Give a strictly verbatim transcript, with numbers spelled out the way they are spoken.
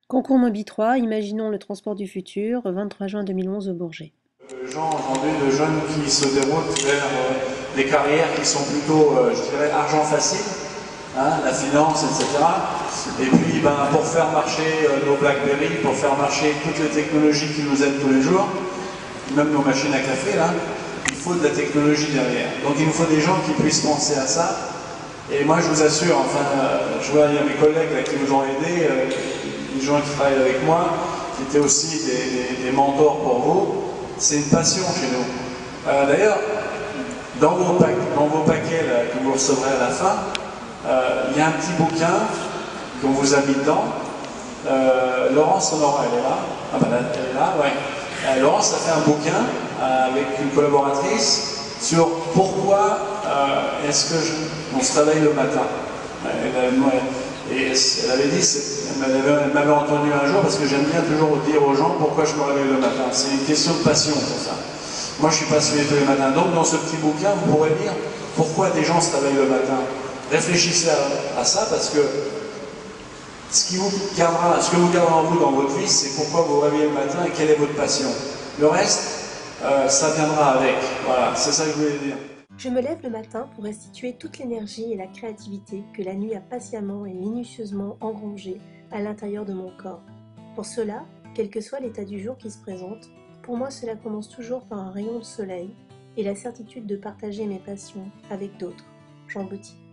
Concours Mobi trois, imaginons le transport du futur, vingt-trois juin deux mille onze au Bourget. Gens aujourd'hui de jeunes qui se déroutent vers euh, des carrières qui sont plutôt, euh, je dirais, argent facile, hein, la finance, et cetera. Et puis, ben, pour faire marcher euh, nos BlackBerry, pour faire marcher toutes les technologies qui nous aident tous les jours, même nos machines à café, là, il faut de la technologie derrière. Donc il nous faut des gens qui puissent penser à ça. Et moi, je vous assure, enfin, euh, je vois, il y a mes collègues là, qui nous ont aidés, euh, des gens qui travaillent avec moi, qui étaient aussi des, des, des mentors pour vous. C'est une passion chez nous. Euh, D'ailleurs, dans vos, pa dans vos paquets là, que vous recevrez à la fin, euh, il y a un petit bouquin qu'on vous a mis dedans. Euh, Laurence Honora, elle est là. Ah ben là, elle est là, ouais. Euh, Laurence a fait un bouquin euh, avec une collaboratrice sur pourquoi euh, est-ce que je, on se réveille le matin. Elle, elle, et elle avait dit, elle m'avait entendu un jour parce que j'aime bien toujours dire aux gens pourquoi je me réveille le matin. C'est une question de passion pour ça. Moi je suis passionné tous les matins. Donc dans ce petit bouquin, vous pourrez lire pourquoi des gens se réveillent le matin. Réfléchissez à, à ça parce que ce, qui vous gardera, ce que vous gardera en vous dans votre vie, c'est pourquoi vous vous réveillez le matin et quelle est votre passion. Le reste, euh, ça viendra avec. Voilà, c'est ça que je voulais dire. Je me lève le matin pour restituer toute l'énergie et la créativité que la nuit a patiemment et minutieusement engrangée à l'intérieur de mon corps. Pour cela, quel que soit l'état du jour qui se présente, pour moi cela commence toujours par un rayon de soleil et la certitude de partager mes passions avec d'autres. Jean Bouty.